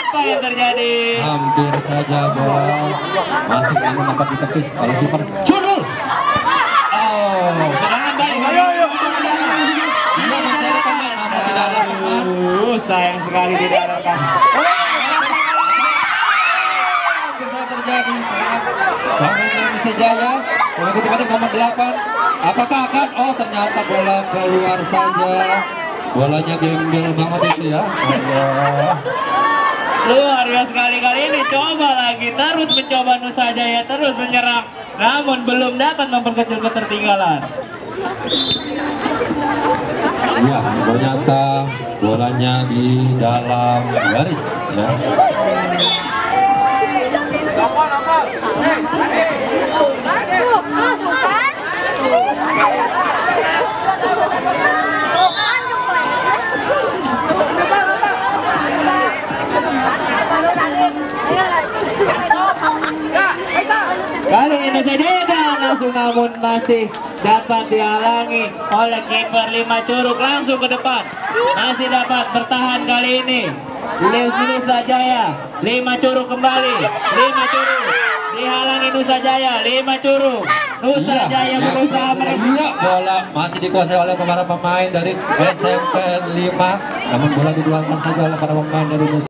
Apa yang terjadi? Hampir saja bola masih ingin dapat ditepis oleh kiper. Judul. Oh, Serangan balik. Sayang sekali tidak rekam. Bisa terjadi. Bangun Indonesia Jaya mengikuti batik nomor 8. Apakah akan? Oh, ternyata bola keluar saja. Bolanya gembel banget itu ya. Allah. Luar biasa sekali kali ini. Coba lagi, terus mencoba Nusa Jaya, terus menyerang, namun belum dapat memperkecil ketertinggalan. Ya, ternyata bolanya di dalam garis ya. Kali ini saja langsung, namun masih dapat dihalangi oleh kiper Lima Curug. Langsung ke depan, masih dapat bertahan kali ini Nusa Jaya. Lima Curug kembali, Lima Curug dihalangi Nusa Jaya. Lima Curug, Nusa Jaya berusaha merebut. Iya, bola masih dikuasai oleh para pemain dari SMP 5, namun bola didualkan saja oleh para pemain dari Nusa